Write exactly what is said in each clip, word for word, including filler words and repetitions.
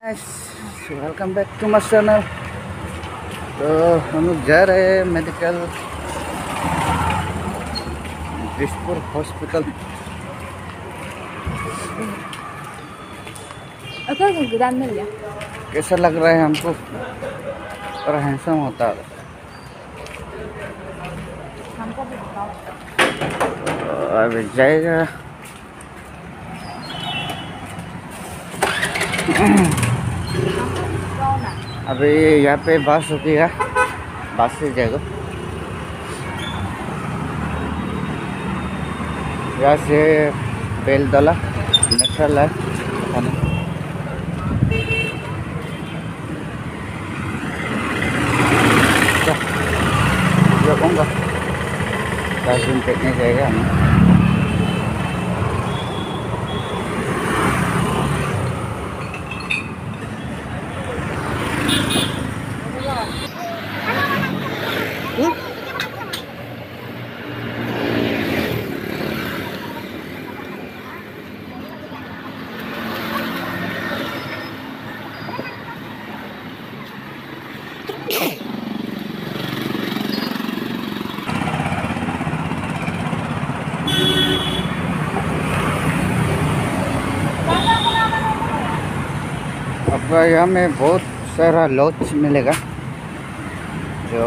Welcome back to my channel. तो हम लोग जा रहे हैं मेडिकल दिसपुर हॉस्पिटल। कैसा लग रहा है हमको? और हैंडसम होता है। अभी जाएगा अभी यहाँ पे बस रुकेगा, बस से जाएगा। यहाँ से बेलतला नेशनल है कहूँगा दस दिन देखने जाएगा हमें। अब यहाँ में बहुत सारा लॉज मिलेगा जो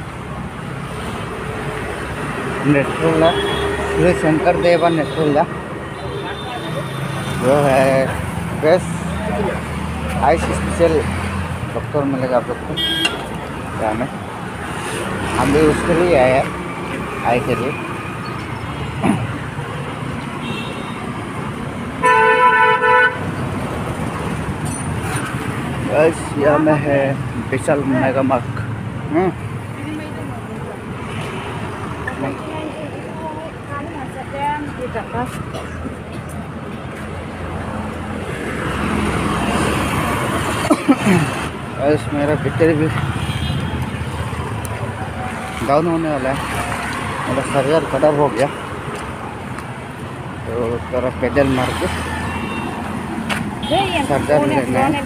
नेट्रोला श्री शंकर देवा नेट्रोला जो है बेस्ट आई स्पेशल डॉक्टर मिलेगा आप लोग को यहाँ में। हम भी उसके लिए आए हैं, आई के लिए। बस यहाँ में है विशाल मेगा मार्ट। बस मेरा बैटरी भी डाउन होने वाला है, मेरा चार्जर खराब हो गया तो थोड़ा पेडल मार के चार्जर लेना है।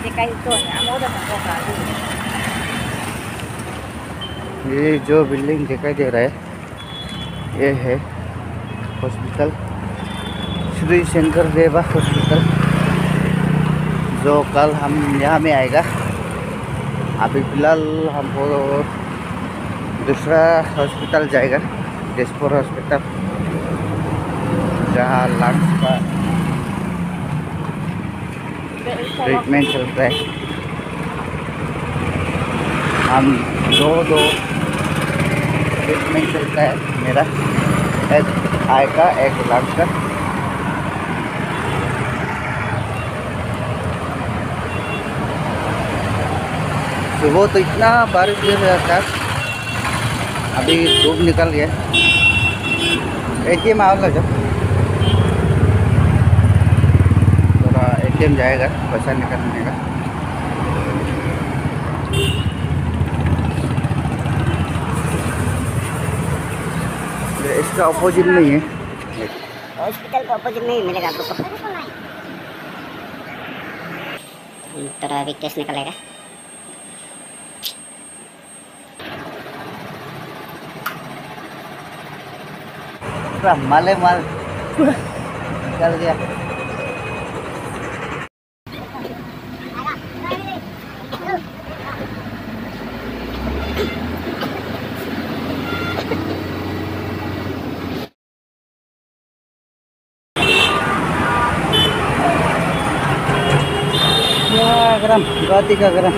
ये जो बिल्डिंग दिखाई दे रहा है ये है हॉस्पिटल श्री शंकर देवा हॉस्पिटल, जो कल हम यहाँ में आएगा। अभी फिलहाल हमको दूसरा हॉस्पिटल जाएगा, दिसपुर हॉस्पिटल, जहाँ लंग्स का ट्रीटमेंट चलता है। हम दो दो ट्रीटमेंट चलता है मेरा, एक आई का एक लंग्स का। सुबह तो इतना बारिश गिर रहा था, अभी धूप निकल गया। ए टी एम आएगा जब थोड़ा ए टी एम जाएगा पैसा निकलने का। इसका अपोजिट में ही है, हॉस्पिटल का अपोजिट में ही मिलेगा आप लोग को। थोड़ा अभी टेस्ट निकलेगा। माले माल निकल गया। गरम गाती का गरम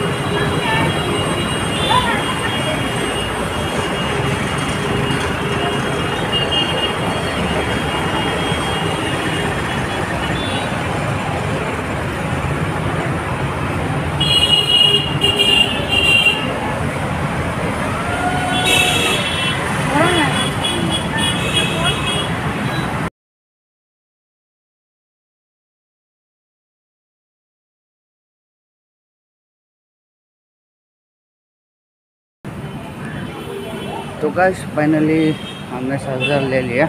तो गाइस फाइनली हमने चार्जर ले लिया,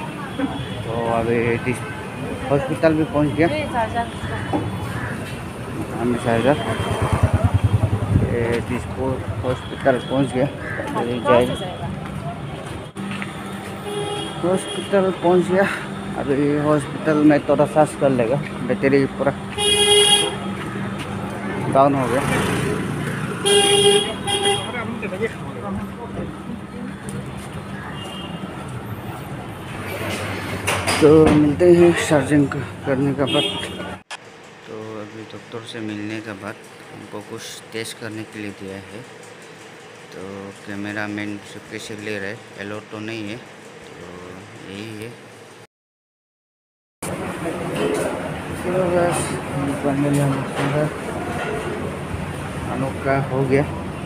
तो अभी हॉस्पिटल भी पहुंच गया। हम शायद दिसपुर हॉस्पिटल पहुंच गया। अभी जाएगा हॉस्पिटल पहुंच गया। अभी हॉस्पिटल में थोड़ा सांस कर लेगा, बैटरी पूरा डाउन हो गया। तो मिलते हैं सर्जन को करने के बाद। तो अभी डॉक्टर से मिलने के बाद हमको कुछ टेस्ट करने के लिए दिया है। तो कैमरा मैन कैसे ले रहा है, एलो तो नहीं है, तो यही है। तो बस फाइनली हम अनोखा हो गया।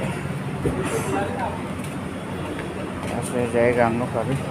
ऐसे जाएगा हम लोग अभी।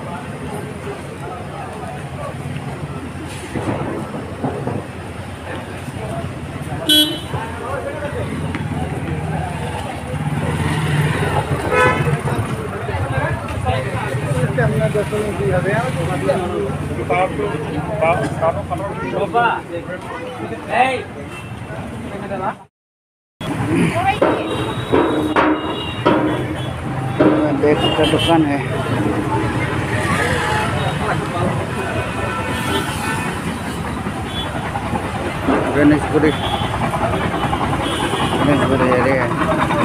बैग का दुकान है। गणेशपुरी गणेशपुरी एरिया है।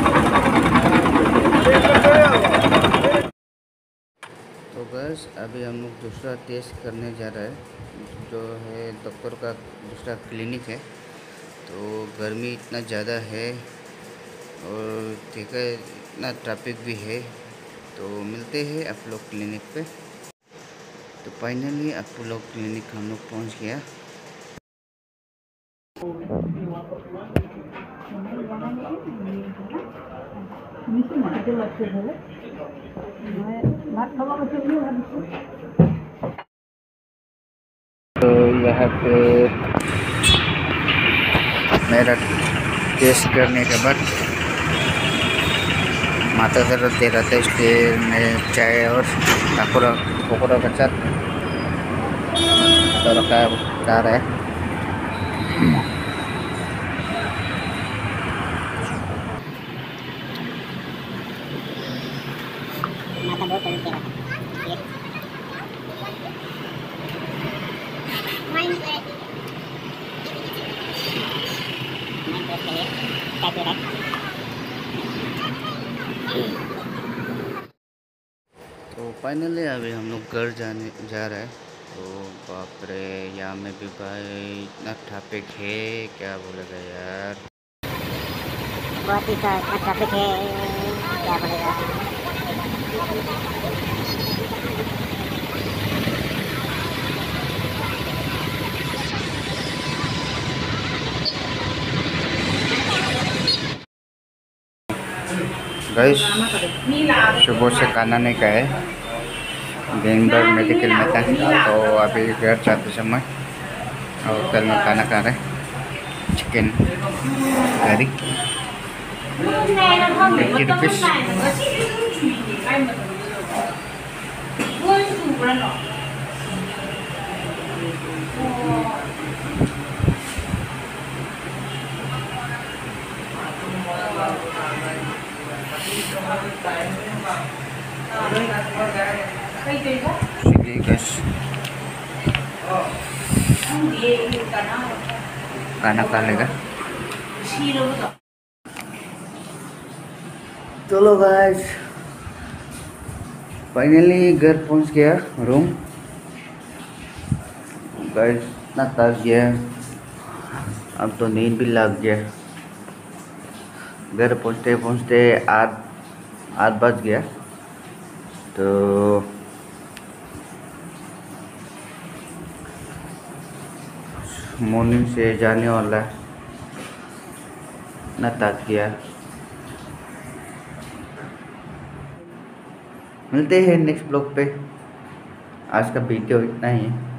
तो बस अभी हम लोग दूसरा टेस्ट करने जा रहे हैं, जो है डॉक्टर का दूसरा क्लिनिक है। तो गर्मी इतना ज़्यादा है और ठीक है इतना ट्रैफिक भी है। तो मिलते हैं आप लोग क्लिनिक पे। तो फाइनली आप लोग क्लिनिक हम लोग पहुँच गया। तो यहाँ पे मेरा टेस्ट करने के बाद माथा दर्द दे रहा था, इसलिए मैं चाय और पकौड़ा पकौड़ा का साथ तो रखा जा रहा है। माथा बहुत दर्द दे रहा था। माइंड ब्रेक माइंड ब्रेक के लिए क्या दे रहा है। तो फाइनली अभी हम लोग घर जाने जा रहे हैं। तो बाप रे, यहाँ में भी भाई इतना ट्रैफिक है, क्या बोलेगा यार। बहुत ही ट्रैफिक है, क्या बोलेगा। गाइस सुबह से खाना नहीं खाए, दिन भर मेडिकल में था। तो अभी घर जाते समय होटल में खाना खा रहे, चिकन करी एट्टी रुपीज़। खाना खा लेगा। चलो गाइस, फाइनली घर पहुंच गया रूम। गाइस इतना थक गया, अब तो नींद भी लग गया। घर पहुंचते पहुंचते आठ आठ बज गया। तो मॉर्निंग से जाने वाला है, इतना थक गया। मिलते हैं नेक्स्ट ब्लॉग पे। आज का वीडियो इतना ही है।